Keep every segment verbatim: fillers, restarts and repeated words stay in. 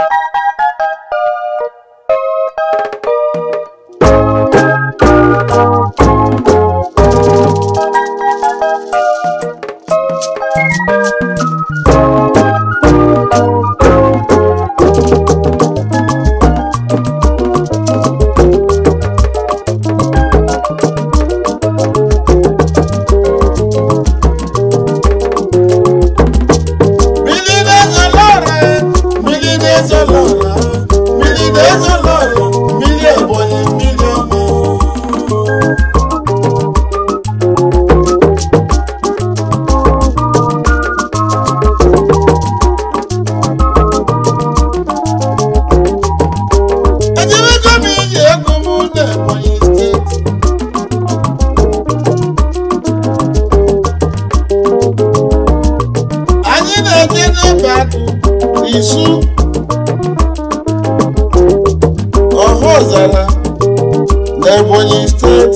Ebonyi State.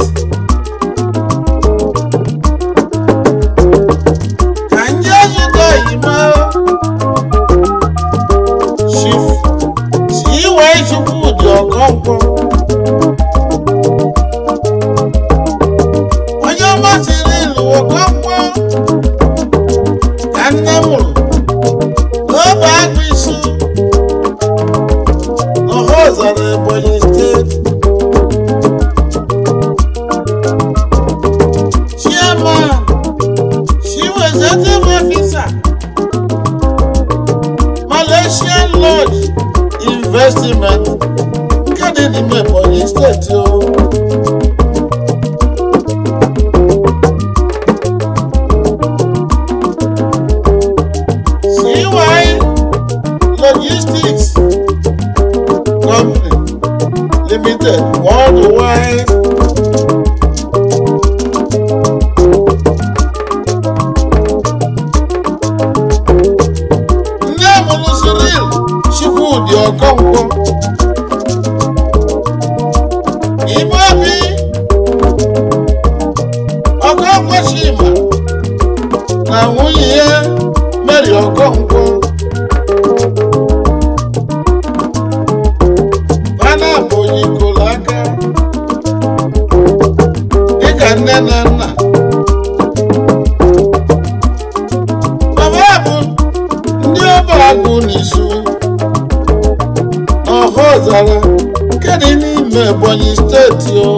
Kanje zuta ima Chief si wa ichuku di okonko Ojo ma siri lu okonko Kanemu Go back bisu No hoza na Ebonyi State. Malaysian Lodge Investment Kade ni Ebonyi State yo. C Y Logistics Company Limited Worldwide. Di okonko Imabi okonko shima na nwunye Mary okonko bana boyi kolaka dịka nne na nna baba bụ ndị ọba agụ n'isu Hozara kedi ni Ebonyi State yo.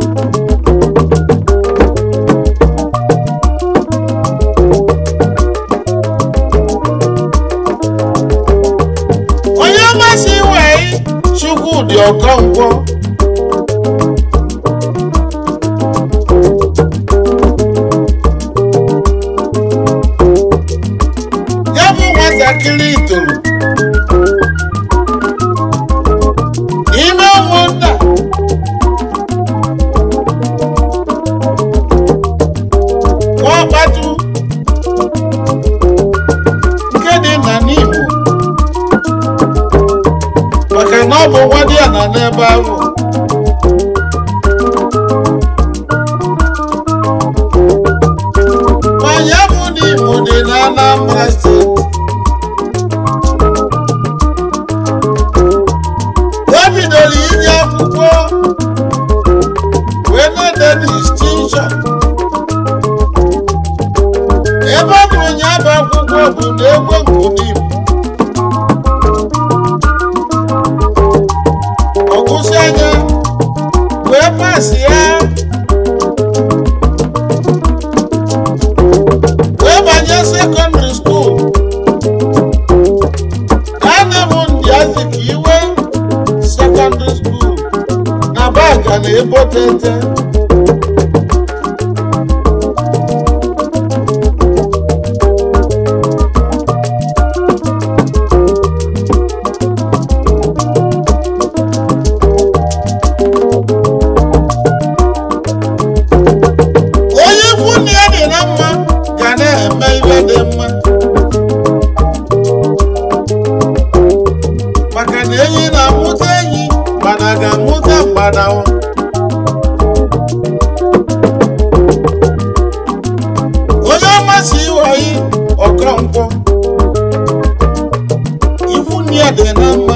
Oya masi wei Chukwu di okonko. Yabu nwatakịrị itolu Nobo wadi ana n'ebe ahụ Manya bụ n'Imo dị na Anambra State. O bidoro inye akwụkwọ wee na-ede distinction. Ebe ọ bụrụ nye bụ akwụkwọ bụ n'egwe nkụ n'Imo. Okusanya we pass ya we banye secondary school ana mundi azikiwe secondary school na baga na ebotete Kanama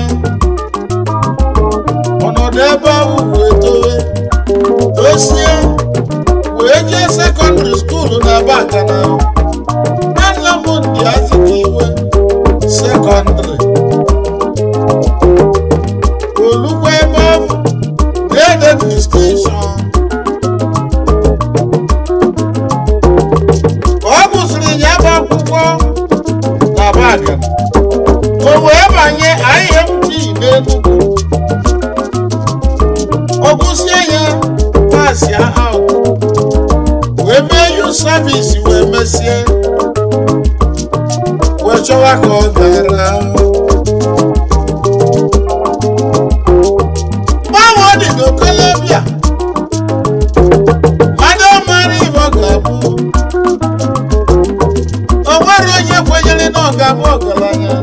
ọnọdụ ebe ahụ wee towe tosie wee jee secondary school na Bakana nna m ndị Azikiwe secondary olugbo ebe ahụ na-ede distinction ka ọ gụsịrị ya bụ akwụkwọ na Bakana o wee banye I M T n'Enugu ọ gụsie ya pasịa out wee mee youth service wee mesie wee chọwa ka ọ gara gbanwe ọ dị n'Okolobịa mmadụ mara ihe ọ ga-abụ o nwere onye kwenyere na ọ ga-abụ ọgaranya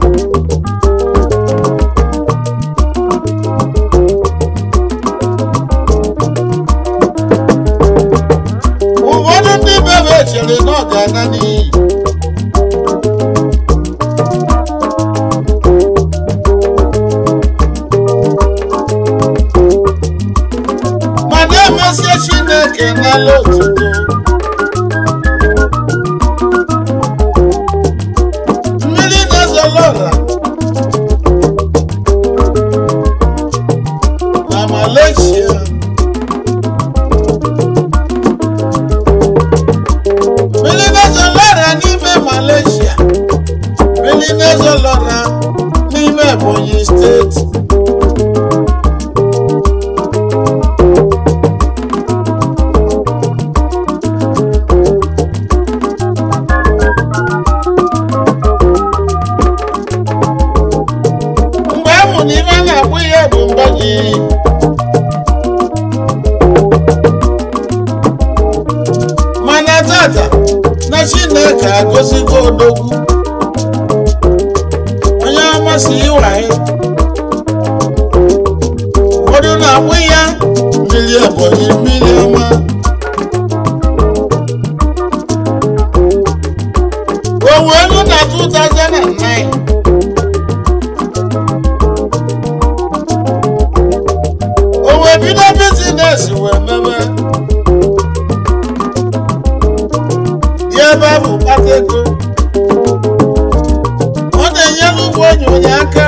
ụfọdụ ndị bebe chere na ọ ga-ana n'iyi mana emesie Chineke n'ala otuto mmiri na-ezolora na Malaysia mmiri na-ezolora n'ime Malaysia mmiri na-ezolora n'ime Ebonyi steeti mana tata na Chineke agọzigo odogwu onye amasị iwaye ụfọdụ na-akpụ ya mmiri Ebonyi mmiri ọma o wee nụ na two thousand nine bido business wee mebe ya ebe ahụ kpata ego ọ na-enyere ụmụ ogbenye aka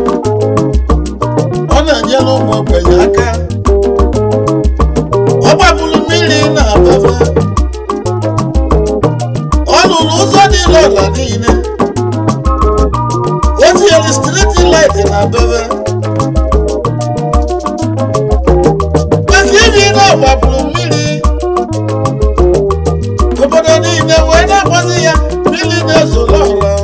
ọ na-enyere ụmụ ogbenye aka ọ gbapụrụ mmiri na ababa ọ lụrụ ụzọ niile ọla niile o tinyere street light na ababa ibi na ọgbapụrụ mmiri obodo niile wee na-akpọzi ya mmiri na-ezolora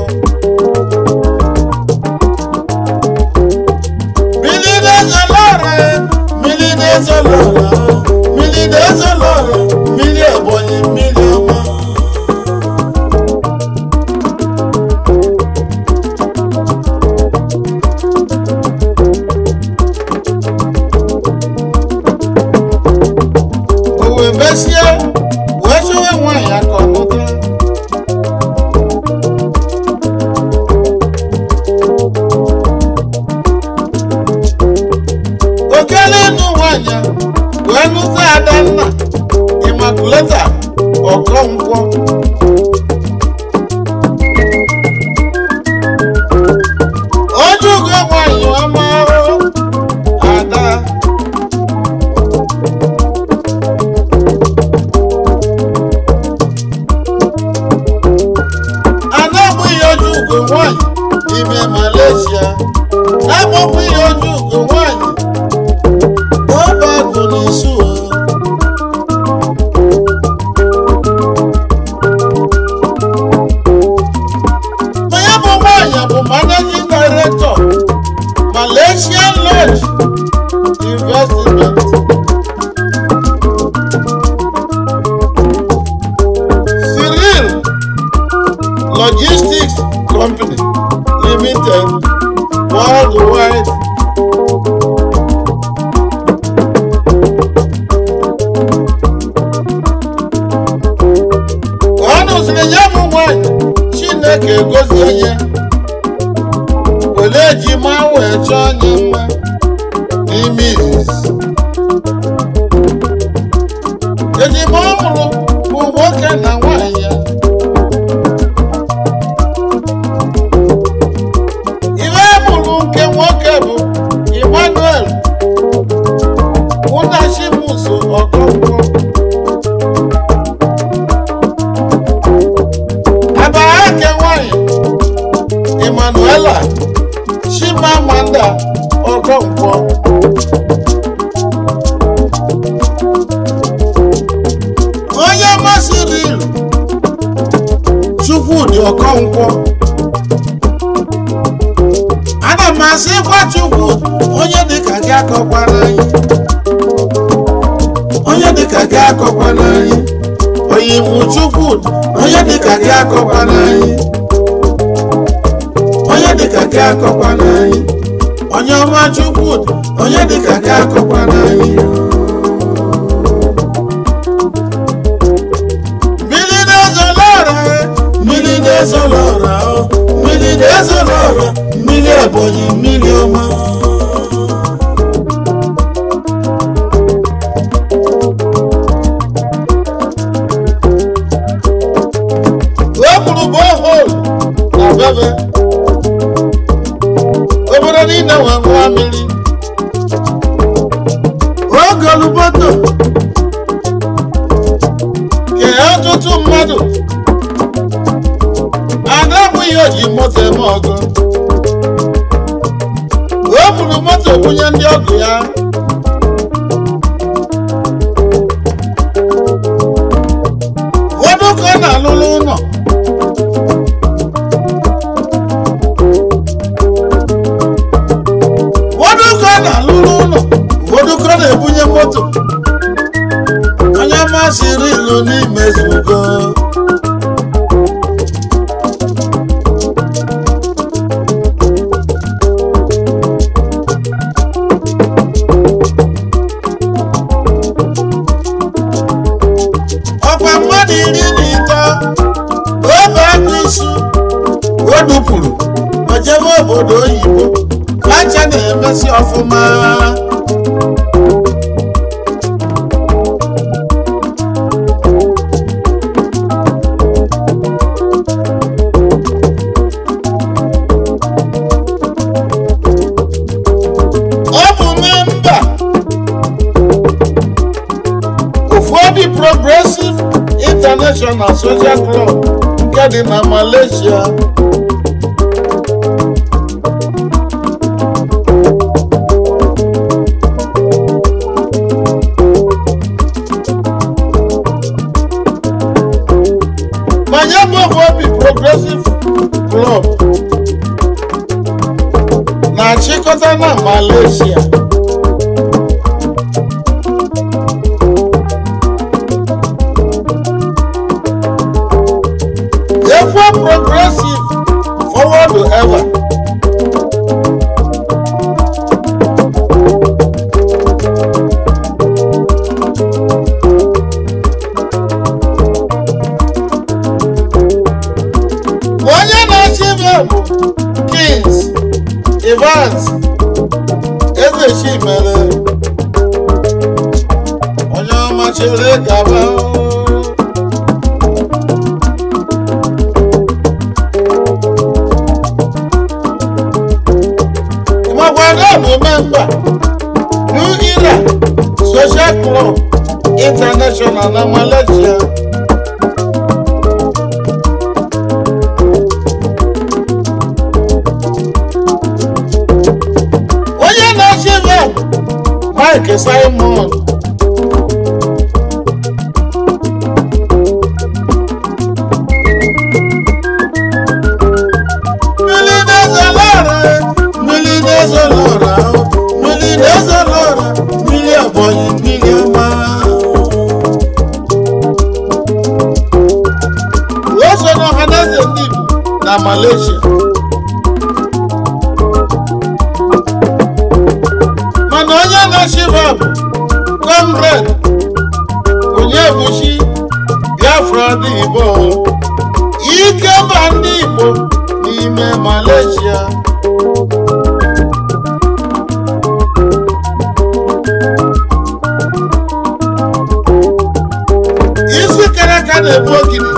mmiri na-ezolora mmiri na-ezolora mmiri na-ezolora mmiri Ebonyi mmiri ọma mesie wee chọwa nwaanyị aka ọmụta okele ịnụ nwaanyị wee nụta Adanna Immaculata Okonkwo ojugo nwaanyị ọma Ada nwanyị n'ime Malaysia na-akpọpụ ihe oju ugo nwanyị ọba agụ n'isu onye bụ nwanyị bụ managing director Malaysian Lodge Investment Cyril Logistics Company Limited worldwide. Ọnụ sịrị ya bụ nwanyị Chineke gozie onye were eji maa wee chọọ onye mma n'ime izizi. Ejima ọ mụrụ bụ nwoke na nwanyị ya. Ibe mụrụ nke nwoke bụ Emmanuel Munachimuso Okonkwo. Abara nke nwanyị Emmanuela Chimamanda Okonkwo. Onye masịrị Chukwudi Okonkwo. Ana m asịkwa Chukwu onye dịka gị akọkwana anyị. Onye dịka gị akọkwana anyị. Onye iwu Chukwudi onye dịka gị akọkwana anyị. Onye dịka gị akọkwana anyị. Onye ọma Chukwudi onye dịka gị akọkwana anyị. Mmili na-ezolora, mmili na-ezolora, mmili na-ezolora, mmili Ebonyi, mmili ọma. Okwulu borehole na bebe. Obodo niile nwe nwa mmiri. Oge oluboto ke ọtụtụ mmadụ adabụ ihe o ji moto eme ọgụ. O buru moto bunye ndị ọgụ ya. Ụfọdụ ka ọ na-alụlụ ụlọ. Ụfọdụ ka ọ na-alụlụ ụlọ. Ụfọdụ ka ọ na-ebunye moto. Onye masịrị ilu n'ime zugo. Ọkwa mmadụ iri na ito obe akụ isu o dupụrụ o jebe obodo oyibo. Aja na-emesi ọfụma. Ọ bụ memba ụfọdụ Progressive International Social Club nke dị na Malaysia. Manya bụ ụfọdụ Progressive Club na-achịkọta na Malaysia. Ever progressive, forward to ever. Onye na-achịbe bụ Kings Evans Ezechimere. Onye ọma chere gaba. Member New Era Social Club International na Malaysia. Onye na-achịbe Mike Simon. Mmili na-ezolora, mmili na-ezolora, mmili na-ezolora, mmili Ebonyi, mmili ọma. O so n'ọhaneze ndị Igbo na Malaysia. Mana onye na-achịbe bụ Comrade Onyebuchi Biafra dị Igbo. Ike mba ndị Igbo n'ime Malaysia. na-ebu ogidi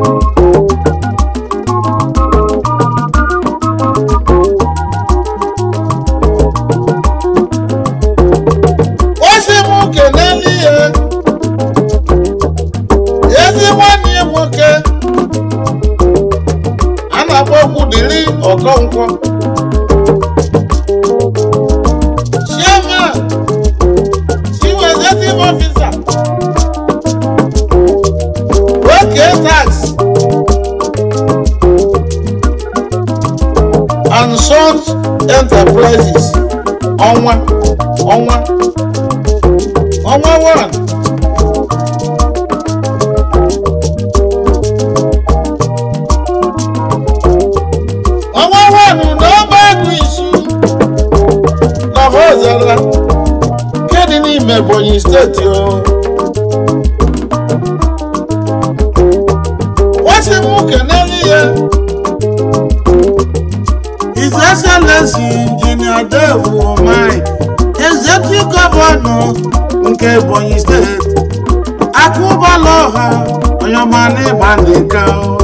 osi m keneli ya ezi nwanne ya nwoke a na-akpọ okwu dịrị Ọkọnkwọ chairman chief executive officer okay tax and Sons Enterprises ọnwa ọnwa ọnwa one ọnwa one n'ọba agụ isu na Hozala nke dị n'ime Ebonyi steeti o wasi m keneli ya His Excellency Engineer Dave Umai Executive Governor nke Ebonyi State akụbala ọha onye ọma n'ịgba n'ịka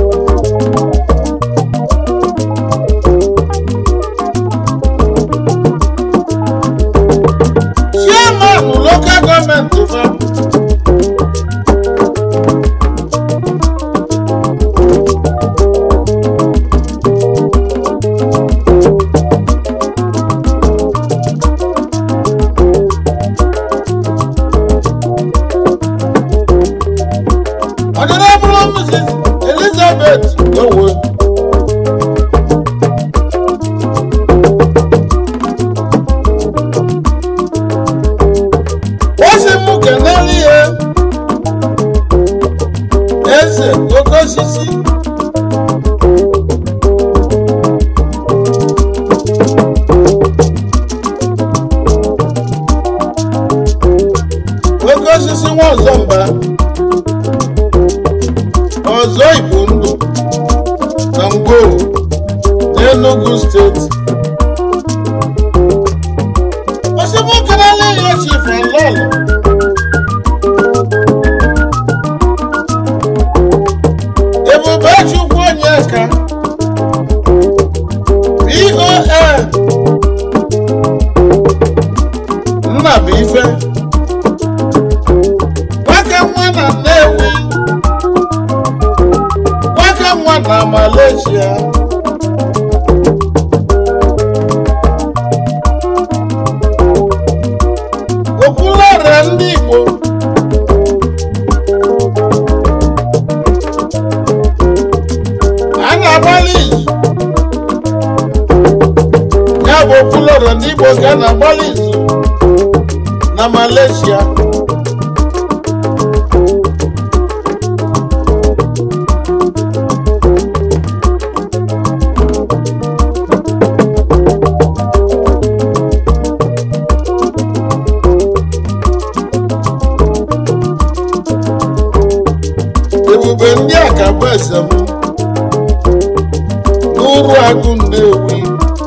Chairman local government firm ọzọ Igbo ndụ na Ngwo n'Enugu steeti osibu kanale ya chief alolo Ebube Chukwu Onyeka B O N Nnabuife waka nwa na Nnewi waka nwa na Malaysia okwulọra ndị Igbo a na-agbalị izu ya bụ okwulọra ndị Igbo ka a na-agbalị izu na Malaysia Ebube ndị a ka bụ ese m n'ụrụ agụ Nnewi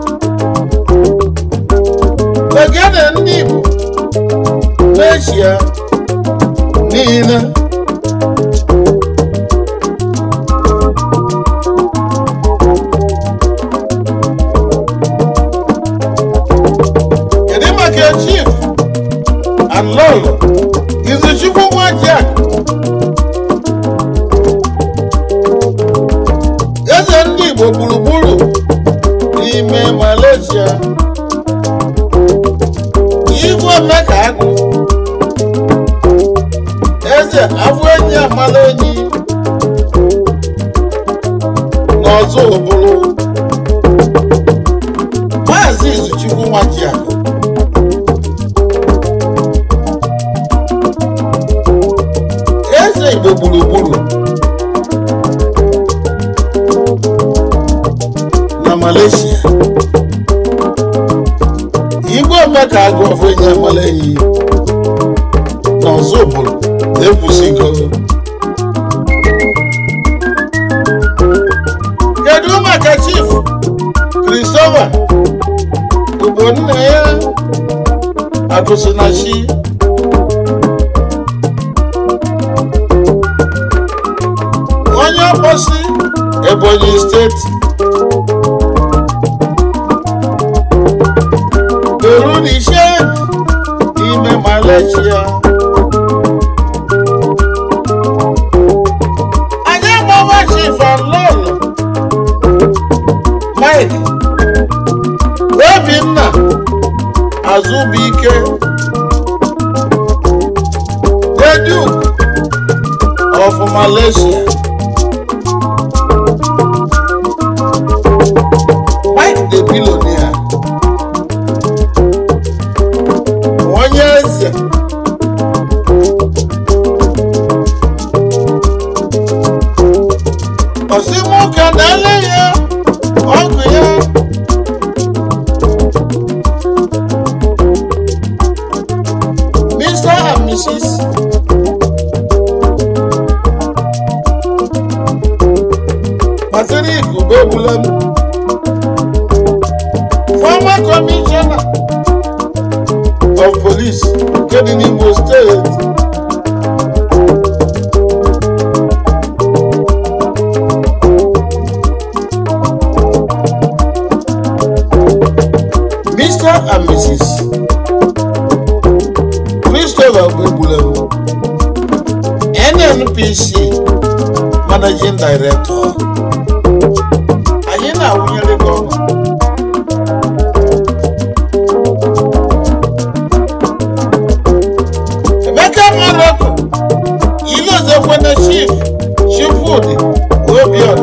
ogene ndị Igbo n'Eshia niile kedu maka chief and lolo Izuchukwu Nwajiakụ eze ndị Igbo gburugburu n'ime Malaysia Igwe Emeka Agụ eze afọ enyi amala enyi n'ọzọ obulu Maazị Izuchukwu Nwajiakụ eze Igbo gburugburu na Malaysia Igwe Emeka Agụ afọ enyi amala enyi n'ọzọ obulu ekwusigo kedu maka chief Christopher Ogbonna ya agụsinachi Obosi, Ebonyi State. Beruni Sheikh, Ime Malaysia. Anyamawa Chief and Lolo, Mike, Webinna, Azubike, the Duke of Malaysia. Mike the billionaire. One years. Osimu Kanale ya, Uncle ya. Mister and Missus Materi Kubebulam, former commissioner of police, Imo State. Mister and Missus Christopher Kubebulam, N N P C Managing Director. Ayena Unyele Goma. Emeka Morocco, Ilo Zekwene Chief, Chief Wood, Ogbor.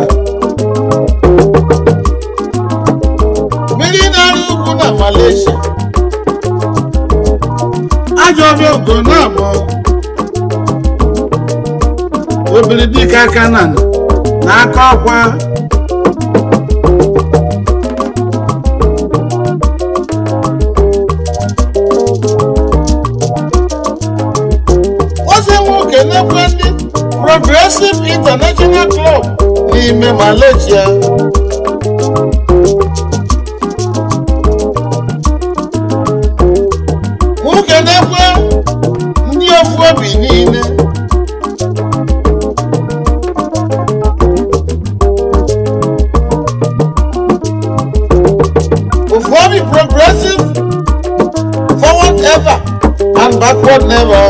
Mmili anyaragu na Malaysia. Ajọbịa ogo na abụọ. Obiri dike aka na n'aka ọkwa. Progressive International Club n'ime Malaysia. Nwoke na-ekwe ndị ofu obi niile. Ofu obi progressive, forward ever and backward never.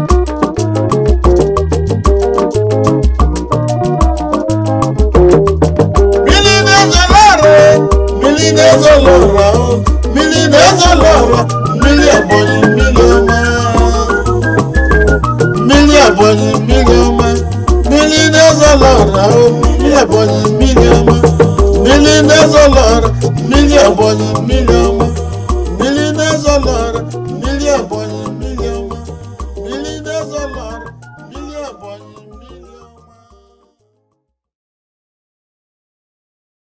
Ezoro, Mmili ezoro, Mmili Ebonyi, Mmili ọma. Mmili Ebonyi, Mmili ọma. Mmili ezoro, Mmili Ebonyi, Mmili ọma. Mmili ezoro, Mmili Ebonyi, Mmili ọma. Mmili ezoro, Mmili Ebonyi, Mmili ọma. Mmili ezoro, Mmili Ebonyi.